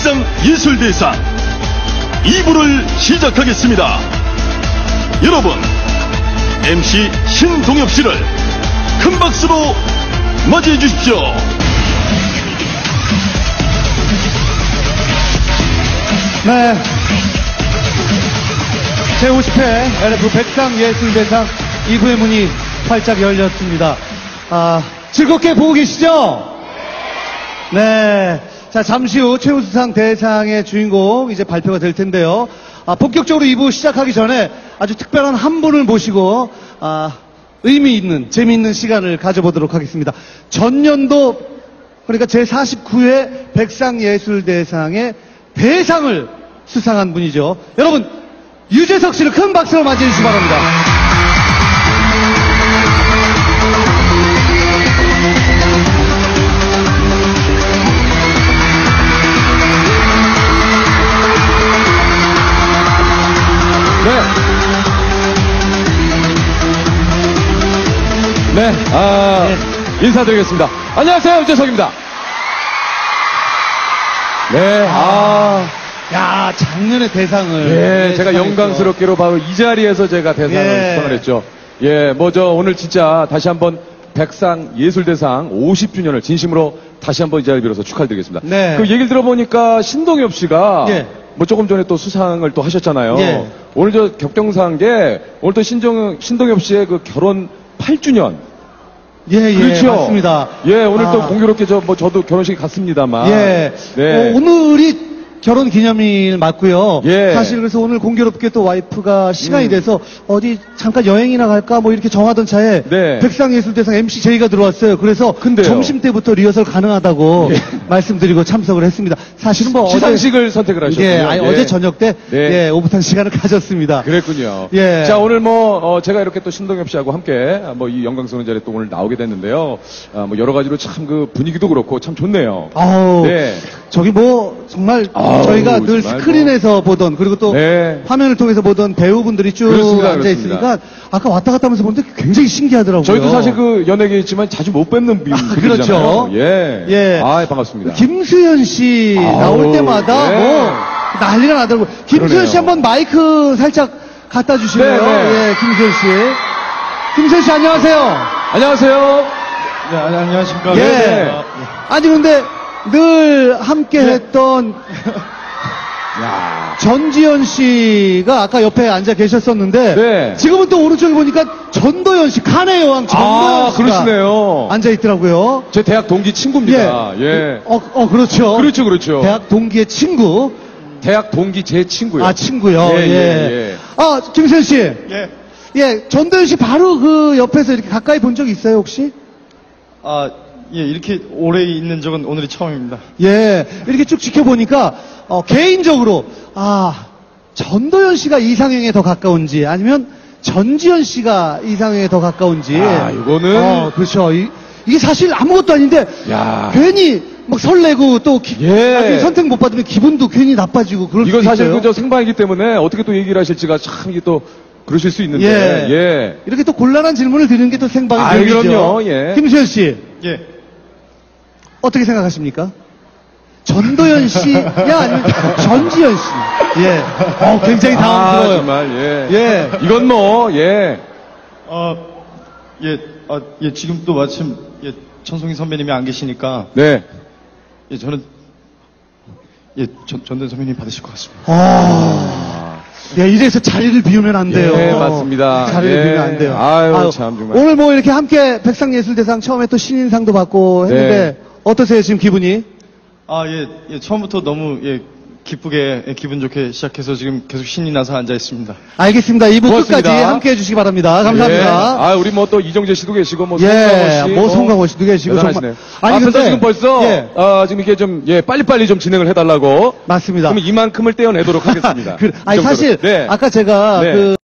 백상예술대상 2부를 시작하겠습니다. 여러분, MC 신동엽 씨를 큰 박수로 맞이해 주십시오. 네. 제50회 LF 백상예술대상 2부의 문이 활짝 열렸습니다. 즐겁게 보고 계시죠? 네. 자, 잠시 후 최우수상 대상의 주인공 이제 발표가 될 텐데요. 본격적으로 2부 시작하기 전에 아주 특별한 한 분을 모시고, 의미 있는, 재미있는 시간을 가져보도록 하겠습니다. 전년도, 그러니까 제49회 백상예술대상의 대상을 수상한 분이죠. 여러분, 유재석 씨를 큰 박수로 맞이해 주시기 바랍니다. 인사드리겠습니다. 안녕하세요, 유재석입니다. 네, 야, 작년에 대상을. 예, 제가 영광스럽게로 바로 이 자리에서 제가 대상을 수상을 했죠. 예, 오늘 진짜 다시 한번 백상예술대상 50주년을 진심으로 다시 한번 이 자리를 빌어서 축하드리겠습니다. 네. 그 얘기를 들어보니까 신동엽 씨가 조금 전에 또 수상을 또 하셨잖아요. 오늘 저 격정사한 게 오늘 또 신동엽 씨의 그 결혼 8주년. 그렇죠. 맞습니다. 예, 오늘 또 공교롭게 저도 결혼식에 갔습니다만. 네. 오늘이 결혼 기념일 맞고요. 사실 그래서 오늘 공교롭게 또 와이프가 시간이 돼서 어디 잠깐 여행이나 갈까 이렇게 정하던 차에 백상예술대상 MC 제의가 들어왔어요. 그래서 점심 때부터 리허설 가능하다고 말씀드리고 참석을 했습니다. 사실은 시상식을 선택을 하셨군요. 어제 저녁 때 오붓한 시간을 가졌습니다. 그랬군요. 자, 오늘 제가 이렇게 또 신동엽 씨하고 함께 이 영광스러운 자리에 또 오늘 나오게 됐는데요. 여러 가지로 참 그 분위기도 그렇고 참 좋네요. 저기 정말 저희가 늘 스크린에서 보던, 그리고 또 화면을 통해서 보던 배우분들이 쭉 앉아있으니까 아까 왔다 갔다 하면서 보는데 굉장히 신기하더라고요. 저희도 사실 그 연예계에 있지만 자주 못 뵙는 분들이잖아요. 그렇죠. 반갑습니다. 김수현 씨 나올 때마다 난리가 나더라고요. 김수현 씨 한번 마이크 살짝 갖다 주시고요. 김수현 씨. 김수현 씨 안녕하세요. 안녕하세요. 네, 안녕하십니까. 아니 근데 늘 함께 했던 전지현 씨가 아까 옆에 앉아 계셨었는데 지금은 또 오른쪽에 보니까 전도연 씨, 칸의 여왕 전도연 씨가 그러시네요. 앉아 있더라고요. 제 대학 동기 친구입니다. 그렇죠. 그렇죠. 대학 동기의 친구. 대학 동기 제 친구요. 친구요. 김수현 씨. 전도연 씨 바로 그 옆에서 이렇게 가까이 본 적 있어요, 혹시? 이렇게 오래 있는 적은 오늘이 처음입니다. 이렇게 쭉 지켜보니까, 개인적으로, 전도연 씨가 이상형에 더 가까운지, 아니면 전지현 씨가 이상형에 더 가까운지. 이거는. 그렇죠. 이게 사실 아무것도 아닌데, 괜히 설레고 또, 나중에 선택 못 받으면 기분도 괜히 나빠지고 그럴 수도 있어요. 이건 사실 그저 생방이기 때문에 어떻게 또 얘기를 하실지가 참 이게 또, 그러실 수 있는데. 이렇게 또 곤란한 질문을 드리는 게 또 생방의 묘미죠. 그럼요. 김수현 씨. 어떻게 생각하십니까? 전도연 씨야 아니면 전지현 씨? 굉장히 당황스러워요. 정말, 이건 지금 또 마침, 천송이 선배님이 안 계시니까. 저는, 전도연 선배님 받으실 것 같습니다. 이래서 자리를 비우면 안 돼요. 맞습니다. 자리를 비우면 안 돼요. 참, 정말. 오늘 이렇게 함께 백상예술대상 처음에 또 신인상도 받고 했는데, 어떠세요, 지금 기분이? 처음부터 너무, 기쁘게, 기분 좋게 시작해서 지금 계속 신이 나서 앉아 있습니다. 알겠습니다. 2부 끝까지 함께 해주시기 바랍니다. 감사합니다. 우리 또 이정재 씨도 계시고, 송강호 씨도 계시고. 정말. 근데 지금 벌써, 지금 이게 좀, 빨리빨리 좀 진행을 해달라고. 맞습니다. 그럼 이만큼을 떼어내도록 하겠습니다. 사실, 아까 제가